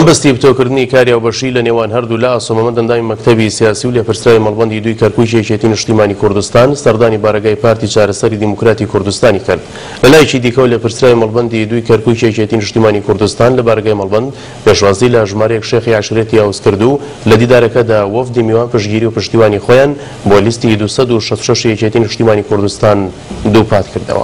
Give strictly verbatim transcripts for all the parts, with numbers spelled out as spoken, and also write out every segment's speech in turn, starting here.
مەبەستی بتۆکردنی کاری هاوبەشی لە نێوان هەردوو لە ئاسۆمەمەند ئەندامی مەکتەبی سیاسی و لێپرسراوی مەڵبەندی دووی کەرکووی یەکێتی نیشتیمانی کوردستان سەردانی بارگای پارتی چارەسەری دیموکراتی کوردستانی کرد. لە لایەکی دیکە و لێپرسراوی مەڵبەندی دووی کەرکووی یەکێتی نیشتیمانی کوردستان لە بارگای مەڵبەند پێشوازی لە ژمارەیەک شێخی عەشیرەتی هاوس کرد و لە دیدارەکەدا وەفدی میوان پشتگیری و پشتیوانی خۆیان بۆ لیستی دووسەد و شەست و شەش یەکێتی نیشتیمانی کوردستان دووپات کردەوە.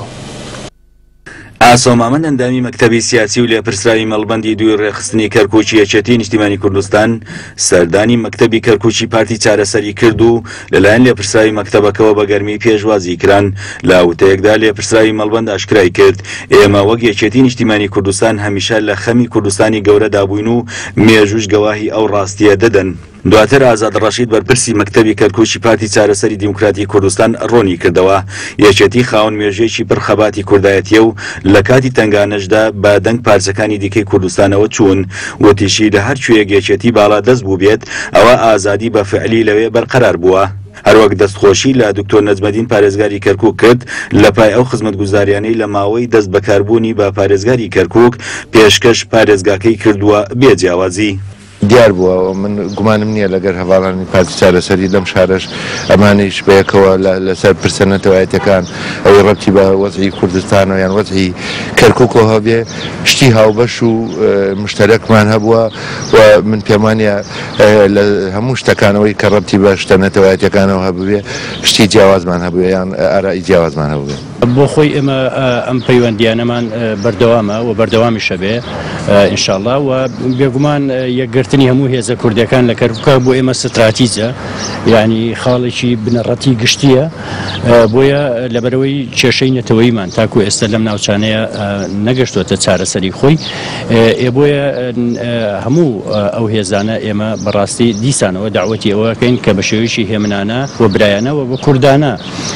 ئاسۆمەمەند ئەندامی مەکتەبی سیاسی و لێپرسراوی مەڵبەندی دووی ڕێخستنی کەرکووکی یەکێتی نیشتیمانی کوردستان سەردانی مەکتەبی کەرکووکی پارتی چارەسەری کرد و لەلایەن لێپرسراوی مەکتەبەکەوە بە گەرمی پێشوازی کران. لە وتەیەکدا لێپرسراوی مەڵبەند ئاشکرای کرد ئێمە وەک یەکێتی نیشتیمانی کوردستان هەمیشە لە خەمی کوردستانی گەورەدا بووین و مێژوش گەواهی ئەو ڕاستیە دەدەن. دواتر ئازاد ڕەشید بەرپرسی مەکتەبی کەرکووکی پارتی چارەسەری دیموکراتی کوردستان ڕۆنی کردەوە یەکێتی خاوەن مێژویەکی پڕ خەباتی کوردایەتیە و لە کاتی تنگانەشدا بە دەنگ پارچەکانی دیکەی کوردستانەوە چوون. وتیشی لە هەر کوێیەک یەکێتی باڵا دەست بوو بێت ئەوە ئازادی بە فعلی لەوێ بەرقەرار بووە. هەروەک دەستخۆشی لە دکتۆر نەجمەدین پارێزگاری کەرکووک کرد لە پای ئەو خزمەتگوزاریانەی لە ماوەی دەست بەکاربوونی بە پارێزگاری کەرکووک پێشکەش پارێزگاکەی کردووە بێجیاوازی. دیار بووە من گومانم نییە لەگەر هەواڵانی پارتی چارەسەری لەم شارەش ئەمانەیش بەیەکەوە لەسەر پرسەنەتەوایەتەکان ئەوەی ڕەبتی بە وەزعی کوردستانەوە یان وەزعی کەرکووکەوە هەبێ شتی هاوبەش و مشتەرەکمان هەبووە و من پێمانە لە هەموو شتەکانەوەی کە ڕەبتی بە شتەنەتەوایەتەکانەوە هەبوێ شتی جیاوازمان هەبووە یان ئارایی جیاوازمان هەبوێ. بۆ خۆی ئێمە ئەم پەیوەندیانەمان بەردەوامە و بەردەوامیشە بێ ئینشاءڵڵا و بێگومان یەکگرتنی هەموو هێزە کوردەکان لە کەرکووکە بۆ ئێمە ستراتیجە یعنی خاڵێکی بنەڕەتی گشتیە بۆیە لەبەرەوەی کێشەی نەتەوەیمان تاکو ئێستا لەم ناوچانەیە نەگەشتوتە چارەسەری خۆی ئێ بۆیە هەموو ئەو هێزانە ئێمە بەڕاستی دیسانەوە داوەتی ئەوەکەین کە بە شێوەیەکی هێمنانە و برایانەوە بە کوردانە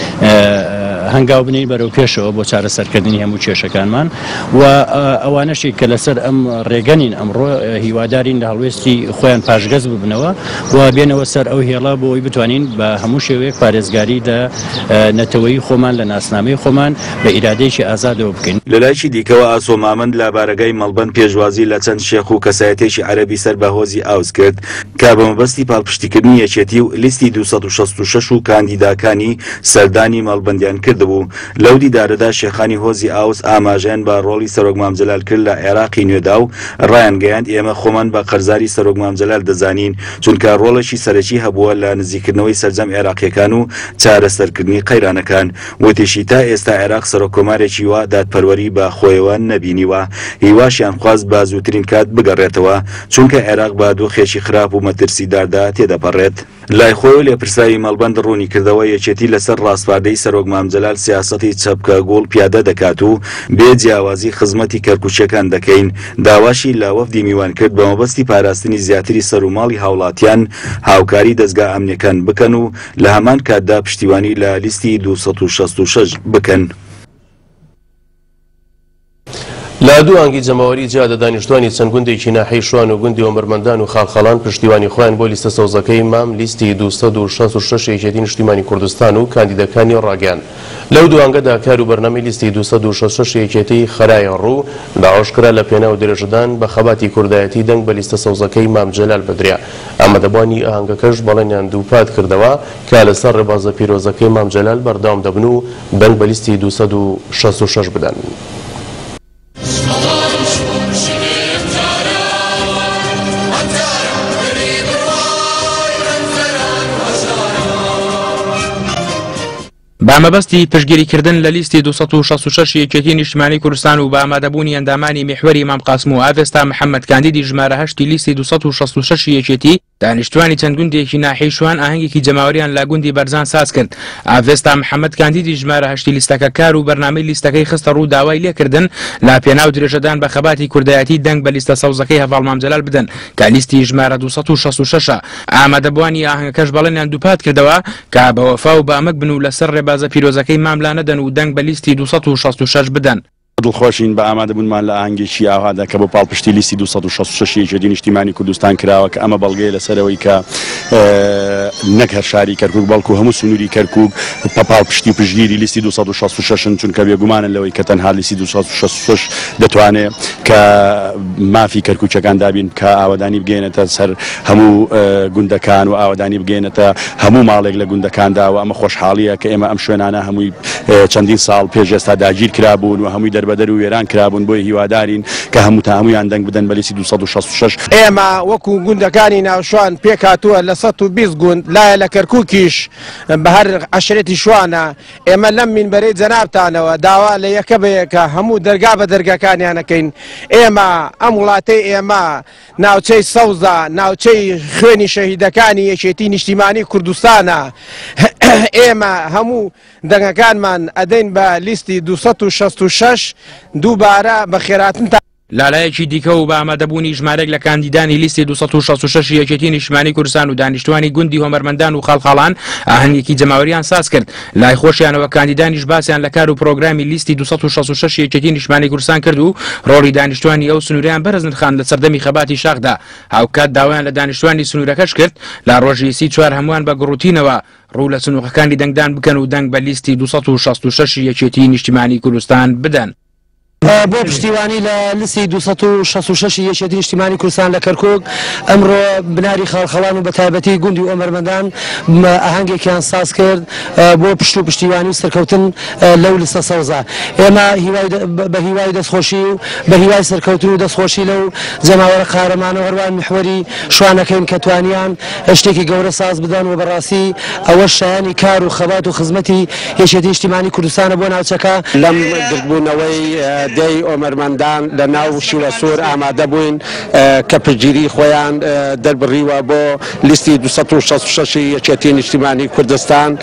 هەنگاو بنین بەرەو پێشەوە بۆ چارەسەرکردنی هەموو کێشەکانمان و ئەوانەشی کە لەسەر ئەم ڕێگەنین ئەمڕۆ هیوادارین لە هەڵوێستی خۆیان پاشگەز ببنەوە و بێنەوە سەر ئەو هێڵا بۆی بتوانین بە هەموو شێوەیەک پارێزگاری لە نەتەوەی خۆمان لە ناسنامەی خۆمان بە ئیرادەیەکی ئازادەوە بکەین. لە لایکی دیکەوە ئاسۆمەمەند لە بارگای مەڵبەند پێشوازی لە چەند شێخ و کەسایەتێکی عەرەبی سەر بەهۆزی ئاوز کرد کە بە مەبەستی پاڵپشتیکردنی یەکێتی و لیستی دووسەد و شەست و شەش و کاندیداکانی سەردانی مەڵبەندیان کردبوو. لەو دیدارەدا شێخانی هۆزی ئاوس ئاماژەیان بە ڕۆڵی سەرۆک مامجەلال کرد لە عێراقی نوێدا و ڕایان گەیاند ئێمە خۆمان بە قەرزاری سەرۆک مامجەلال دەزانین چونکە ڕۆڵێکی سەرەکی هەبووە لە نزیکردنەوەی سەرجەم عێراقیەکان و چارەسەرکردنی قەیرانەکان. وتیشی تا ئێستا عێراق سەرۆکۆمارێکی وا دادپەروەری بە خۆیەوە نەبینیوە هیواشیان خواست بە زووترین کات بگەڕێتەوە چونکە عێراق بە دۆخێکی خراپ و مەترسیداردا تێدەپەڕێت. لای خۆی لێپرسراوی مەڵبەند ڕوونی کردەوە یەکێتی لەسەر ڕاستپاردەی سەرۆک مامجەلال سیاسەتی چەپکە گۆڵ پیادە دەکات و بێ جیاوازی خزمەتی کەرکووچیەکان دەکەین. داواشی لە وەفدی میوان کرد بە مەبەستی پاراستنی زیاتری سەر و ماڵی هاوڵاتیان هاوکاری دەستگا ئەمنیەکان بکەن و لە هەمان کاتدا پشتیوانی لە لیستی دووسەد و شەست و شەش بکەن. لە دوو ئەنگی جەماوەری جیادە دانیشتوانی چەند گوندێکی ناحەی شوان و گوندی وەمەرمەندان و خاڵخەڵان پشتیوانی خۆیان بۆ لیستە سەوزەکەی مام لیستی دووسەد و شەست و شەش یەکێتی نیشتیمانی کوردستان و کاندیدەکانی ڕاگەیاند. لەو دوو ئەنگەدا کار و بەرنامەی لیستی دووسەد و شەست و شەش یەکێتی خەرایە ڕوو داواشکرا لە پێناو درێژەدان بە خەباتی کوردایەتی دەنگ بە لیستە سەوزەکەی مام جەلال بدریا. ئامادەبوانی ئاهەنگەکەش بەڵێنیان دووپات کردەوە کە لەسەر ڕێبازە پیرۆزەکەی مام جەلال بەردەوام دەبن و دەنگ بە لیستی دووسەد و شەست و شەش بدەن. با مەبەستی پشتگیریکردن لە لیستی دووسەد و شەست و شەش یەکێتی نیشتیمانی کوردستان و بە ئامادەبوونی ئەندامانی میحوەری مام قاسم و ئاڤێستا محەممەد کاندیدی ژمارە هەشتی لیستی دووسەد و شەست و شەش یەکێتی دانیشتوانی چەند گوندێکی ناحەی شوان ئاهەنگێکی جەماوەریان لە گوندی بەرزان ساز کرد. ئاڤێستا محەممەد کاندیدی ژمارە هەشتی لیستەکە کار و بەرنامەی لیستەکەی خستە ڕوو داوای لێکردن لە پێناو درێژەدان بە خەباتی کوردایەتی دەنگ بە لیستە سەوزەکەی هەڤاڵ مامجەلال بدەن کە لیستی ژمارە دووسەد و شەست و شەش ئامادەبوانی ئاهەنگەکەش بەڵێنیان دووپات کردەوە کە بە وەفا و بە ئەمەک بن و لەسەر ڕێبازە پیرۆزەکەی ماملا نەدەن و دەنگ بە لیستی دووسەد و شەست و شەش بدەن. دڵخۆشین بە ئامادەبوونمان لە ئاهەنگێکی ئاهادا کە بۆ پاڵپشتی لیستی دووسەد و شەست و شەش یەکێتی نیشتیمانی کوردستان کراوە کە ئەمە بەڵگەیە لەسەرەوەی کە نەک هەر شاری کەرکووک بەڵکو هەموو سنووری کەرکووک بە پاڵپشتی پشگیری لیستی دووسەد و شەست و شەشن چونکە بێگومانن لەوەی کە تەنها لیستی دووسەد و شەست و شەش دەتوانێت کە مافی کەرکووچەکان دابین کە ئاوادانی بگەێنێتە سەر هەموو گوندەکان و ئاوادانی بگەێنێتە هەموو ماڵێک لە گوندەکاندا و ئەمە خۆشحاڵیە کە ئێمە ئەم شوێنانە هەمووی چەندین ساڵ پێش ئێستا داگیر کرابوون و هەمووی دەربەدەر و وێران کرابوون بۆی هیوادارین کە هەموو تا هەمویان دەنگ بدەن بە لیستی دووسەد و شەست و شەش. ئێمە وەکو گوندەکانی ناوشوان پێک هاتووە لە سەد و بیست گوند لایە لە کەرکووکیش بە هەر عەشرەتی شوانە ئێمە لەم مینبەرەی جەنابتانەوە داوا لە یەکە بە یەکە هەموو دەرگا بە دەرگاکانیانەکەین. ئێمە ئەم وڵاتەی ئێمە ناوچەی سەوزە ناوچەی خوێنی شەهیدەکانی یەکێتی نیشتیمانی کوردستانە. ئێمە هەموو دەنگەکانمان ئەدەین بە لیستی دووسەد و شەست و شەش دووبارە بە خێراتن. لالایەکی دیکە و بە ئامادەبوونی ژمارەك لە کاندیدانی لیستی دووسەد و شەست و شەش یەکێتی نیشتیمانی کوردستان و دانیشتوانی گوندی هۆمەرمەندان و خاڵخاڵان ئاهەنگێکی جەماوەریان ساز کرد. لای خۆشیانەوە کاندیدانیش باسییان لە کار و پرۆگرامی لیستی دووسەد و شەست و شەش یەکێتی نیشتیمانی کوردستان کرد و ڕۆڵی دانیشتوانی ئەو سنووریان بەرزنخان لە سەردەمی خەباتی شاخدا. هاوکات داوایان لە دانیشتوانی سنوورەکەش کرد لە ڕۆژی سی چوار هەمووان بە گڕوتینەوە ڕوو لە سنووقەکانی دەنگدان بکەن و دەنگ بە لیستی دووسەد و شەست و شەش یەکێتی نیشتیمانی کوردستان بدەن. بۆ پشتیوانی لە لیستی دووسەد و شەست و شەش یەکێتی نیشتیمانی کوردستان لە کەرکووک ئەمڕۆ بناری خاڵخەڵان و بەتایبەتی گوندی ئۆمەرمەندان ئاهەنگێکیان ساز کرد بۆ پشت و پشتیوانی و سەرکەوتن لەو لیستە سەوزە. ئێمە بە هیوای دەستخۆشی و بە هیوای سەرکەوتن و دەستخۆشی لەو جەماوەرە قارەمانە هەروان محوەری شوانەکەین کە توانیان شتێکی گەورە ساز بدەن و بەڕاستی ئەوە شایانی کار و خەبات و خزمەتی یەکێتی نیشتیمانی کوردستانە بۆ ناوچەکە. لەم گرتبوونەوەی دەی ئۆمەرمەندان لە ناو شیرە سوور ئامادە بووین کە پشگیری خۆیان دەربڕیوە بۆ لیستی دووسەد و شەست و شەش یەکێتی نیشتیمانی کوردستان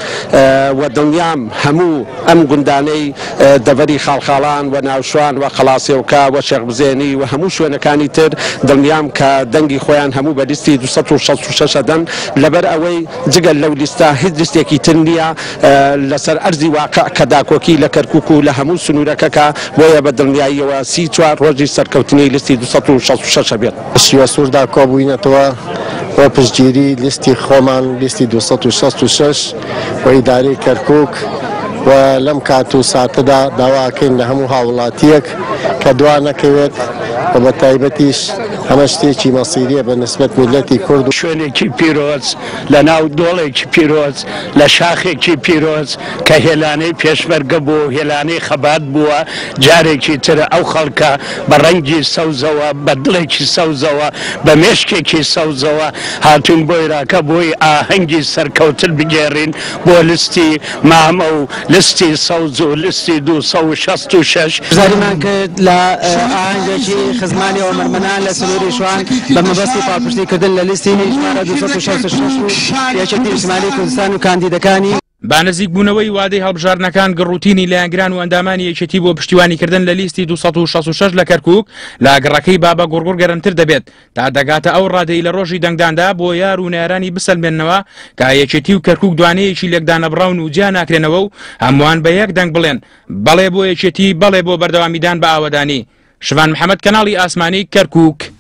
و دڵنیام هەموو ئەم گوندانەی دەڤەری خاڵخاڵان و ناوشوان و خەڵاسێوکە و شێخبزێنی و هەموو شوێنەکانی تر دڵنیام کە دەنگی خۆیان هەموو بە لیستی دووسەد و شەست و شەش دەن لەبەر ئەوەی جگەل لەو لیستە هیچ لیستێکی تر نییە لەسەر ئەرزی واقع کە داکۆکی لە کەرکووک و لە هەموو سنوورەکەکە بۆیە بە دڵنیاییەوە سی چوار ڕۆژی سەرکەوتنی لیستی دووسەد و شەست و شەش بێت. شیوە سووردا کۆبووینەتەوە بۆ پشتگیری لیستی خۆمان لیستی دووسەد و شەست و شەش و ئیدارەی کەرکووک و لەم کات و ساتەدا داواکەین لە هەموو هاوڵاتیەک کە دوا نەکەوێت و بە تایبەتیش ئەمە شتێکی مەسیریە بە نسبەت میلەتی کورد و شوێنێکی پیرۆز لە ناو دۆڵێکی پیرۆز لە شاخێکی پیرۆز کە هێلانەی پێشمەرگە بوو هێلانەی خەبات بووە جارێکی ترە ئەو خەڵکە بە ڕەنگی سەوزەوە بە دڵێکی سەوزەوە بە مێشکێکی سەوزەوە هاتوون بۆ عێراقە بۆی ئاهەنگی سەرکەوتن بگێڕین بۆ لیستی مامە و لیستی سەوز و لیستی دووسەد و شەست و شەش. زاریمان کرد لە ئاهەنگێکی خزمانی ئۆمەرمەندان لە سنووری شوان بە مەبەستی پاڵپشتیکردن لە لیستی ژمارە دووسەد و شەست و شەش و یەکێتی نیشتیمانی کوردستان و کاندیدەکانی. با نزیک بوونەوەی وادەی هەڵبژارنەکان گڕوتینی لایەنگران و ئەندامانی یەکێتی بۆ پشتیوانیکردن لە لیستی دووسەد و شەست و شەش لە کەرکووک لە گەڕەکەی بابە گوڕگوڕ گەرمتر دەبێت تا دەگاتە ئەو ڕادەی لە ڕۆژی دەنگداندا بۆ یار و نارانی بسەلمێننەوە کە یەکێتی و کەرکووک دوانەیەکی لێکدانەبڕاون و جیا ناکرێنەوە و هەمووان بە یەک دەنگ بڵێن بەڵێ بۆ یەکێتی بەڵێ بۆ بەردەوامیدان بە ئاوەدانی. شوان محەممەد کەناڵی ئاسمانی کەرکووک.